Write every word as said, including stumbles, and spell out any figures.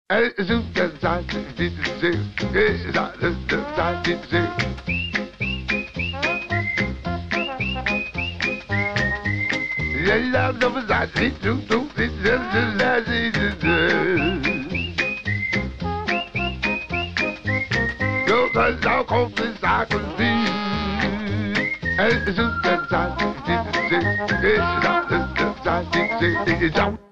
Hey, zoom, zoom, zoom, zoom, zoom, zoom, zoom, zoom, zoom, zoom. Yeah, love, love, love, love, zoom, zoom, zoom, zoom, zoom, zoom. Go, go, go, go, this I can be. Hey, zoom, zoom, zoom, zoom, zoom, zoom, zoom, zoom, zoom, zoom, zoom.